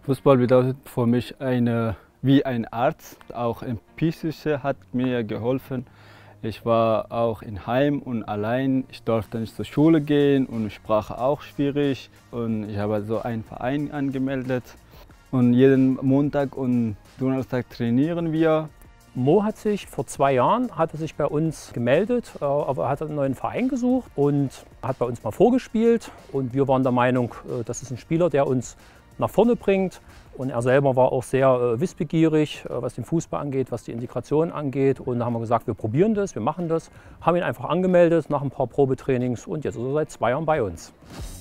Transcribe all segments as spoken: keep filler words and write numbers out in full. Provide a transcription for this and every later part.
Fußball bedeutet für mich eine, wie ein Arzt. Auch im Psychische hat mir geholfen. Ich war auch in Heim und allein. Ich durfte nicht zur Schule gehen und Sprache auch schwierig. Und ich habe so einen Verein angemeldet. Und jeden Montag und Donnerstag trainieren wir. Mo hat sich vor zwei Jahren hat er sich bei uns gemeldet, aber er hat einen neuen Verein gesucht und hat bei uns mal vorgespielt. Und wir waren der Meinung, das ist ein Spieler, der uns nach vorne bringt. Und er selber war auch sehr äh, wissbegierig, äh, was den Fußball angeht, was die Integration angeht. Und da haben wir gesagt, wir probieren das, wir machen das. Haben ihn einfach angemeldet nach ein paar Probetrainings und jetzt ist er seit zwei Jahren bei uns.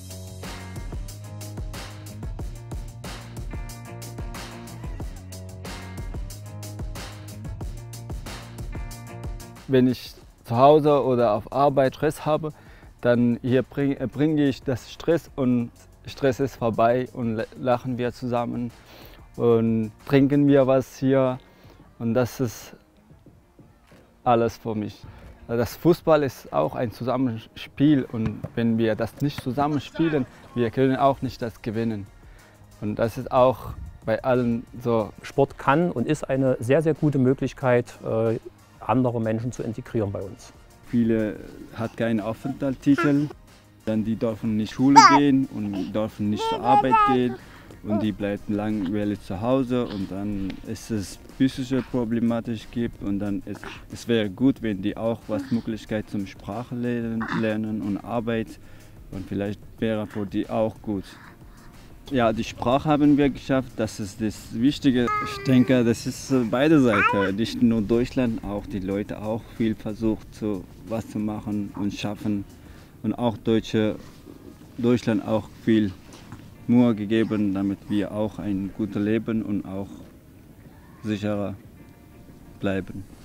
Wenn ich zu Hause oder auf Arbeit Stress habe, dann hier bringe bring ich das Stress und Stress ist vorbei und lachen wir zusammen und trinken wir was hier und das ist alles für mich. Das Fußball ist auch ein Zusammenspiel und wenn wir das nicht zusammenspielen, wir können auch nicht das gewinnen. Und das ist auch bei allen so. Sport kann und ist eine sehr, sehr gute Möglichkeit, andere Menschen zu integrieren bei uns. Viele hat keinen Aufenthaltstitel. Dann die dürfen nicht Schule gehen und dürfen nicht zur Arbeit gehen und die bleiben langweilig zu Hause und dann ist es psychische Problematik gibt und dann ist es wäre gut, wenn die auch was Möglichkeit zum Sprache lernen und Arbeit und vielleicht wäre für die auch gut. Ja, die Sprache haben wir geschafft, das ist das Wichtige. Ich denke, das ist beide Seiten, nicht nur Deutschland, auch die Leute auch viel versucht, so was zu machen und schaffen. Und auch Deutsche, Deutschland auch viel Mühe gegeben, damit wir auch ein gutes Leben und auch sicherer bleiben.